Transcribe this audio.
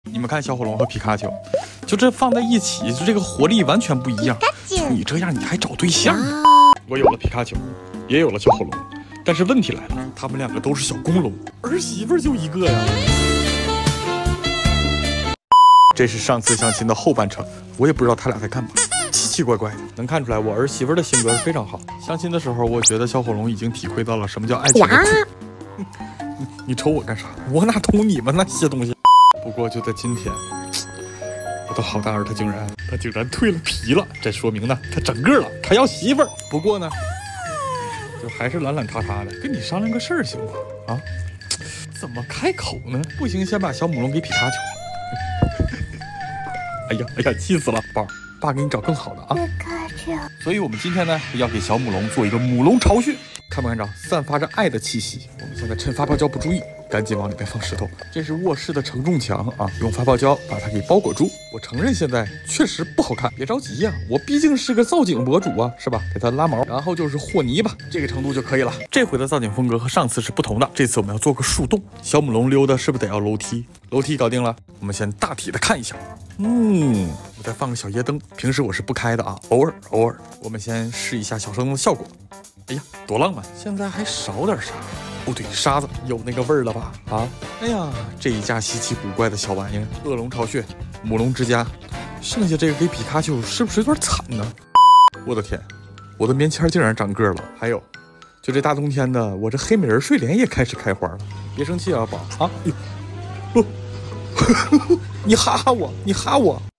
你们看小火龙和皮卡丘，就这放在一起，就这个活力完全不一样。就你这样，你还找对象呢？我有了皮卡丘，也有了小火龙，但是问题来了，他们两个都是小公龙，儿媳妇就一个呀。这是上次相亲的后半程，我也不知道他俩在干嘛，奇奇怪怪的。能看出来我儿媳妇的性格是非常好。相亲的时候，我觉得小火龙已经体会到了什么叫爱情的苦。你瞅我干啥？我哪懂你们那些东西？不过就在今天，我的好大儿他竟然蜕了皮了，这说明呢他整个了，他要媳妇儿。不过呢，就还是懒懒塌塌的。跟你商量个事儿行吗？啊？怎么开口呢？不行，先把小母龙给皮卡丘。哎呀，气死了，宝儿，爸给你找更好的啊。所以我们今天呢要给小母龙做一个母龙巢穴。看没看着，散发着爱的气息。我们现在趁发泡胶不注意，赶紧往里面放石头。这是卧室的承重墙啊，用发泡胶把它给包裹住。我承认现在确实不好看，别着急呀，我毕竟是个造景博主啊，是吧？给它拉毛，然后就是和泥巴，这个程度就可以了。这回的造景风格和上次是不同的，这次我们要做个树洞。小母龙溜达是不是得要楼梯？楼梯搞定了，我们先大体的看一下。我再放个小夜灯，平时我是不开的啊，偶尔。我们先试一下小灯的效果。哎呀，多浪漫！现在还少点啥？哦对，沙子有那个味儿了吧？啊，哎呀，这一架稀奇古怪的小玩意儿，恶龙巢穴、母龙之家，剩下这个给皮卡丘是不是有点惨呢？我的天，我的棉签竟然长个了！还有，就这大冬天的，我这黑美人睡莲也开始开花了。别生气啊，宝啊！你哈哈我，